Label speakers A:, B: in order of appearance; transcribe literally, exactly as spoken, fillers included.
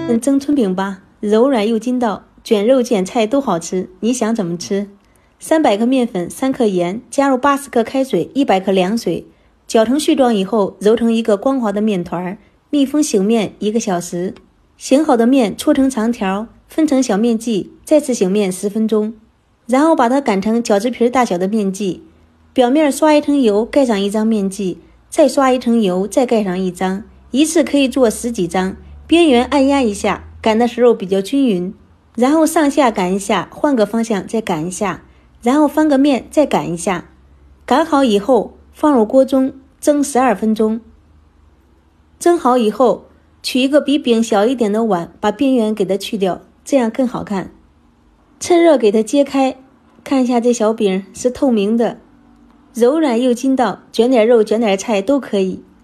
A: 嗯，蒸春饼吧，柔软又筋道，卷肉卷菜都好吃，你想怎么吃？三百克面粉，三克盐，加入八十克开水，一百克凉水，搅成絮状以后，揉成一个光滑的面团，密封醒面一个小时。醒好的面搓成长条，分成小面剂，再次醒面十分钟，然后把它擀成饺子皮大小的面剂，表面刷一层油，盖上一张面剂，再刷一层油，再盖上一张，一次可以做十几张。边缘按压一下，擀的时候比较均匀，然后上下擀一下，换个方向再擀一下，然后翻个面再擀一下。擀好以后放入锅中蒸十二分钟。蒸好以后，取一个比饼小一点的碗，把边缘给它去掉，这样更好看。趁热给它揭开，看一下这小饼是透明的，柔软又筋道，卷点肉卷点菜都可以。